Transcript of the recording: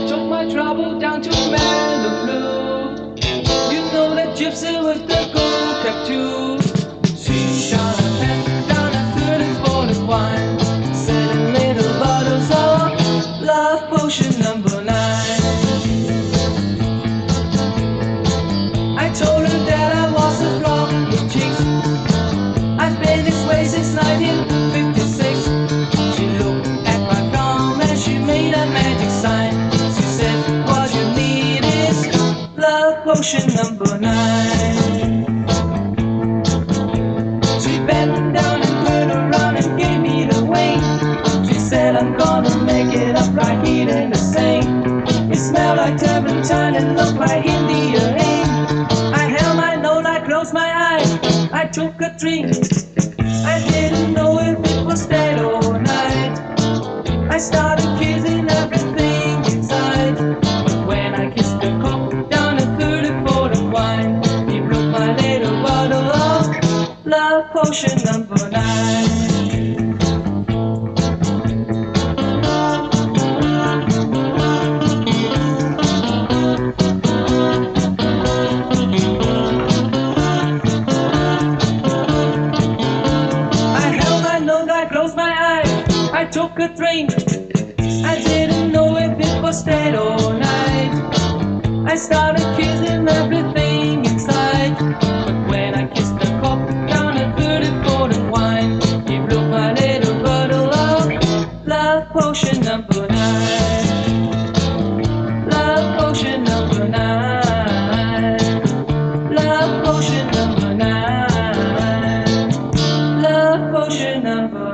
took my trouble down to Malibu. You know that gypsy with the gold cap too. She shot a pen down at 34th wine, selling little bottles of love potion number 9. I told her that I was a flop with chicks. I've been this way since 1956. She looked at my palm and she made a magic sign. She said, what you need is love potion number 9. She bent down and turned around and gave me the wink. She said, I'm gonna make it up right here in the sink. It smelled like turpentine and looked like India ink. I held my nose, I closed my eyes, I took a drink. I didn't know if it was dead or night. I started kissing everything inside. But when I kissed the cup down at 34th wine, he broke my little bottle of love potion number 9. I took a drink. I didn't know if it was dead or night. I started kissing everything inside. But when I kissed the cup down at 34th wine, he broke my little bottle of love potion number 9. Love potion number 9. Love potion number 9. Love potion number 9.